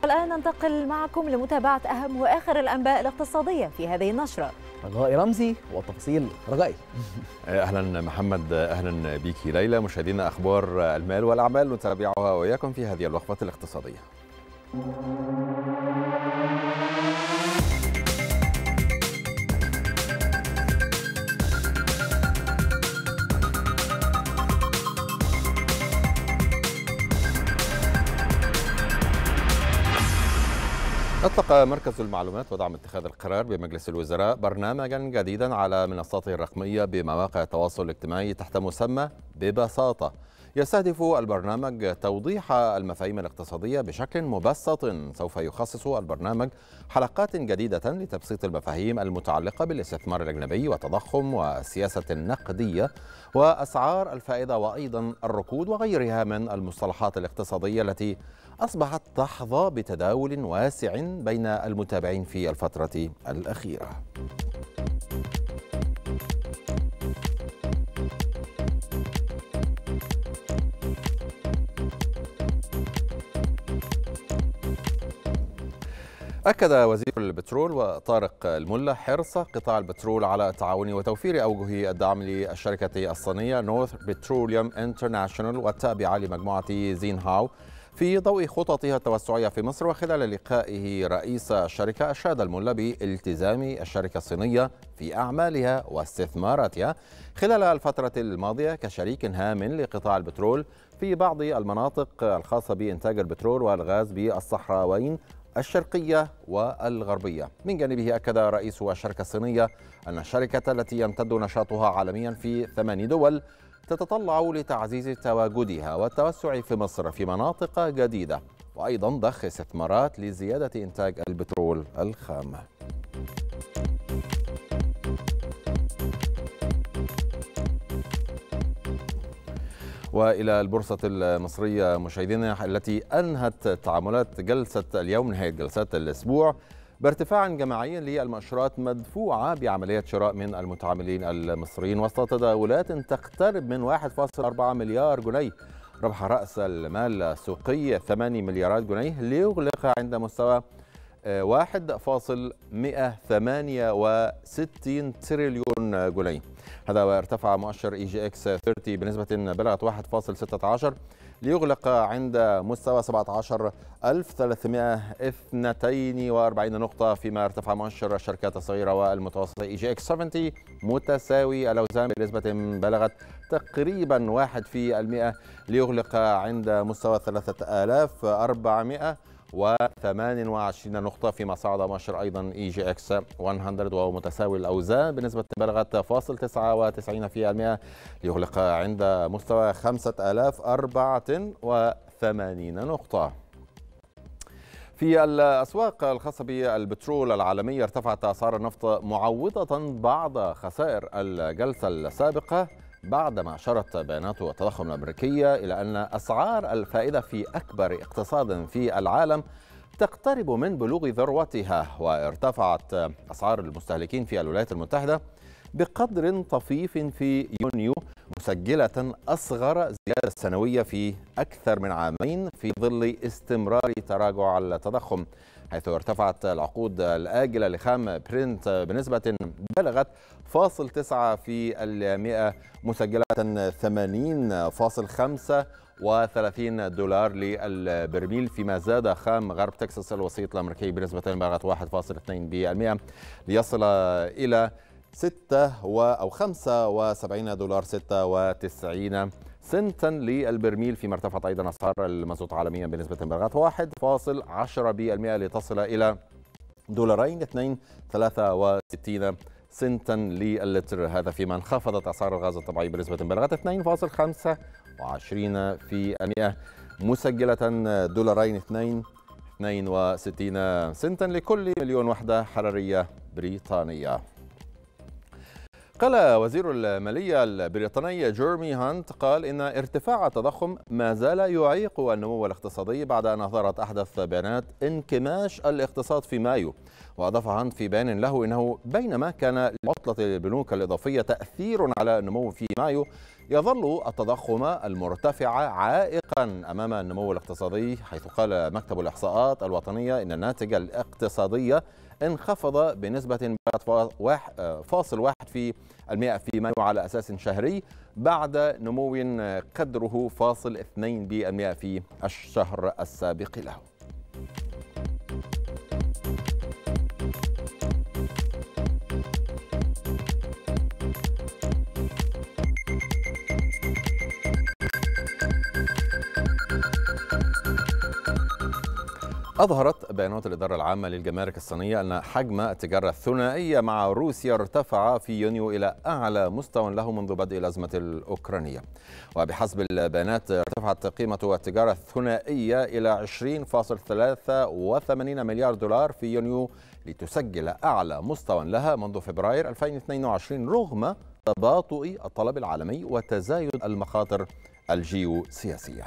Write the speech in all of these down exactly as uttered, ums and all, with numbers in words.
الآن ننتقل معكم لمتابعة أهم وآخر الأنباء الاقتصادية في هذه النشرة. رجاء رمزي وتفاصيل رجائي. أهلا محمد، أهلا بيكي ليلى. مشاهدينا، أخبار المال والأعمال نتابعها وإياكم في هذه الوقفة الاقتصادية. أطلق مركز المعلومات ودعم اتخاذ القرار بمجلس الوزراء برنامجا جديدا على منصاته الرقمية بمواقع التواصل الاجتماعي تحت مسمى ببساطة. يستهدف البرنامج توضيح المفاهيم الاقتصادية بشكل مبسط. سوف يخصص البرنامج حلقات جديدة لتبسيط المفاهيم المتعلقة بالاستثمار الأجنبي والتضخم والسياسة النقدية وأسعار الفائدة وأيضا الركود وغيرها من المصطلحات الاقتصادية التي أصبحت تحظى بتداول واسع بين المتابعين في الفترة الأخيرة. أكد وزير البترول وطارق الملا حرص قطاع البترول على التعاون وتوفير أوجه الدعم للشركة الصينية نورث بتروليوم انترناشونال والتابعة لمجموعة زين هاو في ضوء خططها التوسعية في مصر. وخلال لقائه رئيس الشركة أشاد الملا بالتزام الشركة الصينية في أعمالها واستثماراتها خلال الفترة الماضية كشريك هام لقطاع البترول في بعض المناطق الخاصة بإنتاج البترول والغاز بالصحراوين الشرقية والغربية. من جانبه أكد رئيس الشركة الصينية أن الشركة التي يمتد نشاطها عالميا في ثمان دول تتطلع لتعزيز تواجدها والتوسع في مصر في مناطق جديدة وأيضا ضخ استثمارات لزيادة إنتاج البترول الخام. وإلى البورصة المصرية مشاهدينا، التي أنهت تعاملات جلسة اليوم نهاية جلسات الأسبوع بارتفاع جماعي للمؤشرات مدفوعة بعملية شراء من المتعاملين المصريين وسط تداولات تقترب من واحد فاصل أربعة مليار جنيه. ربح رأس المال السوقي ثمانية مليارات جنيه ليغلق عند مستوى واحد فاصل مئة وثمانية وستين تريليون جنيه. هذا وارتفع مؤشر اي جي اكس ثلاثين بنسبة بلغت واحد فاصل ستة عشر ليغلق عند مستوى سبعة عشر ألف وثلاثمئة واثنين وأربعين نقطة، فيما ارتفع مؤشر الشركات الصغيرة والمتوسطة اي جي اكس سبعين متساوي الأوزان بنسبة بلغت تقريبا واحد في المئة ليغلق عند مستوى ثلاثة آلاف وأربعمئة وثمانية وعشرين نقطة، فيما صعد مؤشر أيضا اي جي اكس مئة وهو متساوي الأوزان بنسبة بلغت فاصل تسعة وتسعين في المئة ليغلق عند مستوى خمسة آلاف وأربعة وثمانين نقطة. في الأسواق الخاصة بالبترول العالمية ارتفعت أسعار النفط معوضة بعض خسائر الجلسة السابقة بعدما أشارت بيانات التضخم الأمريكية إلى أن أسعار الفائدة في أكبر اقتصاد في العالم تقترب من بلوغ ذروتها. وارتفعت أسعار المستهلكين في الولايات المتحدة بقدر طفيف في يونيو، مسجلة أصغر زيادة سنوية في أكثر من عامين في ظل استمرار تراجع التضخم، حيث ارتفعت العقود الآجلة لخام برنت بنسبة بلغت فاصل تسعة في المئة، مسجلة ثمانين فاصل خمسة وثلاثين دولار للبرميل، فيما زاد خام غرب تكساس الوسيط الأمريكي بنسبة بلغت واحد فاصل اثنين بالمئة ليصل إلى ستة أو خمسة وسبعين دولار ستة وتسعين سنتا للبرميل، فيما ارتفعت أيضا أسعار المازوت عالميا بنسبة بلغت واحد فاصل عشرة بالمئة لتصل إلى دولارين اثنين ثلاثة وستين سنتا للتر، هذا فيما انخفضت أسعار الغاز الطبيعي بنسبة بلغت اثنين فاصل خمسة وعشرين في المئة، مسجلة دولارين اثنين وستين سنتا لكل مليون وحدة حرارية بريطانية. قال وزير المالية البريطاني جيرمي هانت قال إن ارتفاع التضخم ما زال يعيق النمو الاقتصادي بعد أن أظهرت أحدث بيانات انكماش الاقتصاد في مايو. وأضاف هانت في بيان له إنه بينما كان لعطلة البنوك الإضافية تأثير على النمو في مايو، يظل التضخم المرتفع عائقا أمام النمو الاقتصادي، حيث قال مكتب الإحصاءات الوطنية إن الناتج الاقتصادي انخفض بنسبة فاصل واحد في المئة في مايو على أساس شهري، بعد نمو قدره فاصل اثنين بالمئة في الشهر السابق له. أظهرت بيانات الإدارة العامة للجمارك الصينية أن حجم التجارة الثنائية مع روسيا ارتفع في يونيو إلى أعلى مستوى له منذ بدء الأزمة الأوكرانية. وبحسب البيانات ارتفعت قيمة التجارة الثنائية إلى عشرين فاصلة ثلاثة وثمانين مليار دولار في يونيو، لتسجل أعلى مستوى لها منذ فبراير ألفين واثنين وعشرين رغم تباطؤ الطلب العالمي وتزايد المخاطر الجيوسياسية.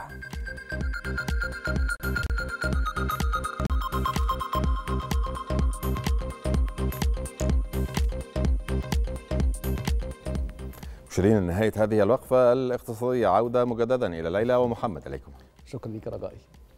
مشيرين نهاية هذه الوقفة الاقتصادية، عودة مجددا إلى ليلى ومحمد. عليكم. شكرا لك رجائي.